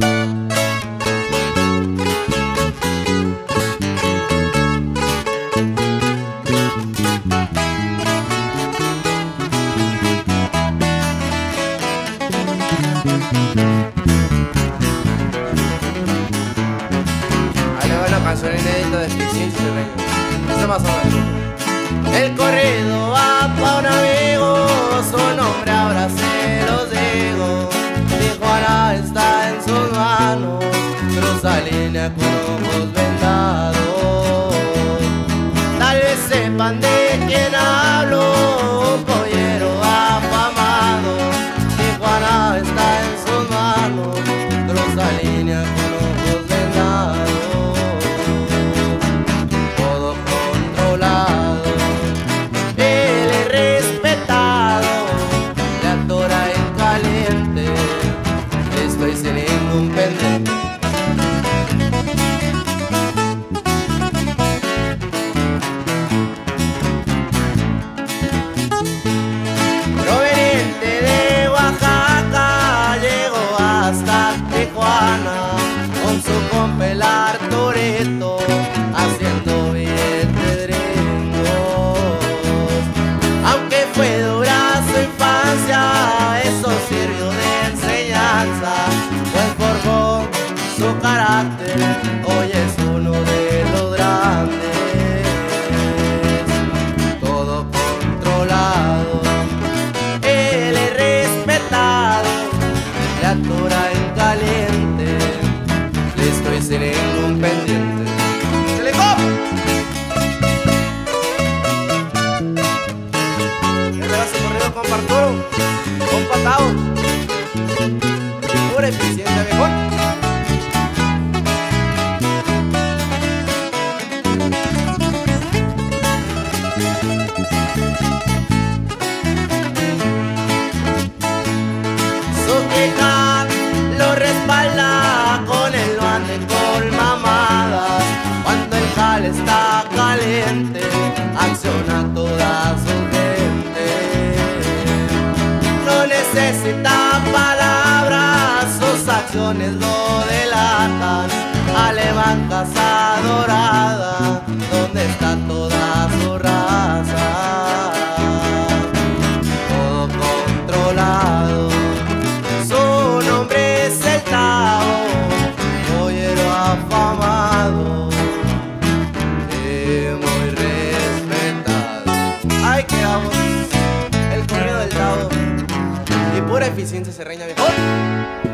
Ahí le va una canción inédita de Eficiencia y Serreña. Esta más o menos. El corrido va pa' un amigo, su nombre ahora se los digo. Tijuana está en sus manos, cruza línea con ojos vendados. Tal vez sepan de quién hablo, un pollero afamado. Tijuana está en sus manos, cruza línea con ojos vendados. Todo controlado, él es respetado, le atora en caliente, estoy sin ningún pendiente. Proveniente de Oaxaca, llegó hasta Tijuana con su compa el Arturito, haciendo billetes gringos. Aunque fue dura su infancia, eso sirvió de enseñanza, pues forjó su carácter, hoy es uno de los grandes. Todo controlado, él es respetado, le atura en caliente, le estoy sin ningún pendiente. ¡Se le va! Este va a ser corrido con Arturo, con Patao, pura eficiencia mejor. Su queja lo respalda, con él no ande con mamadas. Cuando el jale está caliente, acciona toda su gente. No necesita palabras, sus acciones lo delatan. Alemán, casa dorada, donde está toda su raza. Todo controlado, su nombre es el Tao, pollero afamado y muy respetado. Ahí quedamos, el corrido del Tao y pura eficiencia serreña, viejo.